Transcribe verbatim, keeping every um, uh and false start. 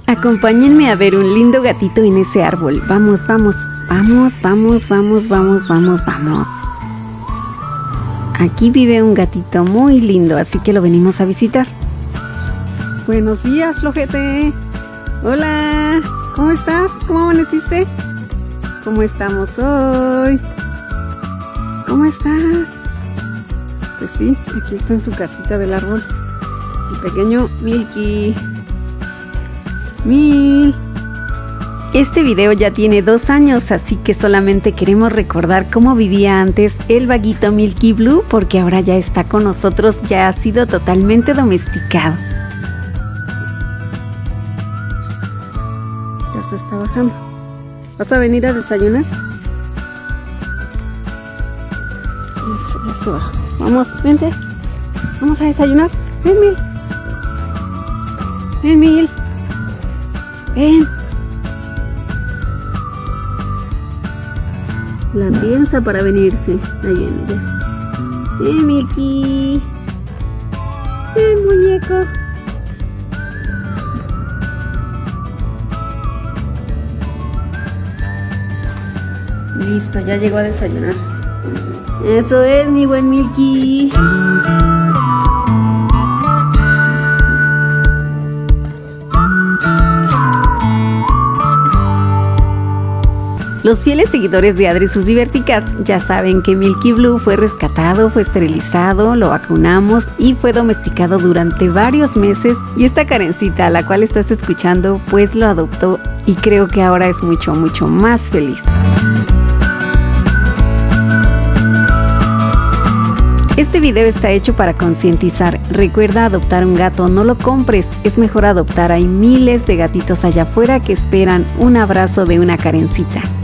Acompáñenme a ver un lindo gatito en ese árbol. Vamos, vamos, vamos, vamos, vamos, vamos, vamos, vamos. Aquí vive un gatito muy lindo, así que lo venimos a visitar. Buenos días, flojete. Hola, ¿cómo estás? ¿Cómo amaneciste? ¿Cómo estamos hoy? ¿Cómo estás? Pues sí, aquí está en su casita del árbol. El pequeño Milky. Mil. Este video ya tiene dos años, así que solamente queremos recordar cómo vivía antes el vaguito Milky Blue, porque ahora ya está con nosotros, ya ha sido totalmente domesticado. Ya se está bajando. ¿Vas a venir a desayunar? Ya se bajó. Vamos, vente. Vamos a desayunar. Ven, Mil. Ven, Mil. Ven. La piensa para venirse. Ahí viene ya. Ven, Milky. Ven, muñeco. Listo, ya llegó a desayunar. Eso es, mi buen Milky. Los fieles seguidores de Adri y sus Diverticats ya saben que Milky Blue fue rescatado, fue esterilizado, lo vacunamos y fue domesticado durante varios meses, y esta Karencita a la cual estás escuchando pues lo adoptó y creo que ahora es mucho mucho más feliz. Este video está hecho para concientizar. Recuerda adoptar un gato, no lo compres, es mejor adoptar. Hay miles de gatitos allá afuera que esperan un abrazo de una Karencita.